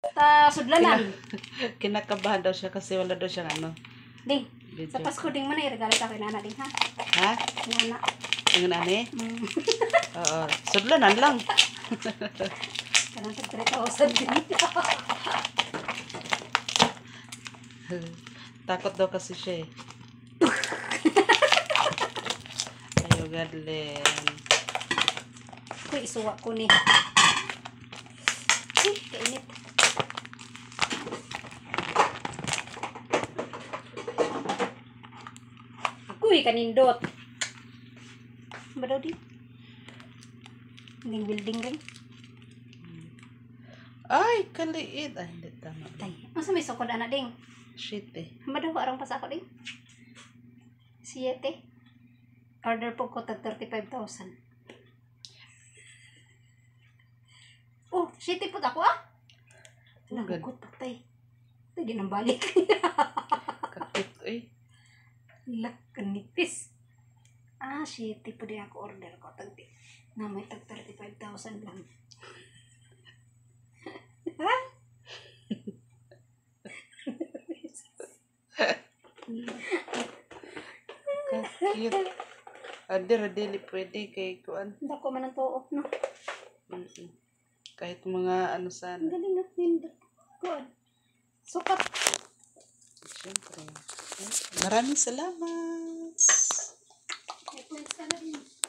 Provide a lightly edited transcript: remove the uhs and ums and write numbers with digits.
Sudlanan. Kinakabahan daw siya kasi wala daw siyang ano. Ding, Video. sa Pasko ding mo na iregalo sa akin, nana ding, ha? Ha? Nana. Yung nani? Mm. Oo. Sudlanan lang. Kanang tag 3,000 din. Takot daw kasi siya eh. Ayo, Gadlen. Uy, isuwa ko ni. Uy, kainit. Uy, kanindot. Ba daw di? Building ring. Ay, kaliit. Ay, hindi tama. Tay, masa may sukod anak ding? Shit eh. Ba daw arang pa sa ako ding? 7. Order po ko tag 35,000. Oh, shit po ako ah. Nagugot patay. Hindi nang balik. Kakit eh. Lak, kanipis. Ah, shit po di ako order ko tag na may tag 35,000 lang. Ha? Kakit. Adir, dili pwede kay kuan. Dako man ang tuok, no? Kahit mga ano sana. Ang galing na pindot. Good. Sukat. Siyempre. Maraming salamat. May points ka na rin.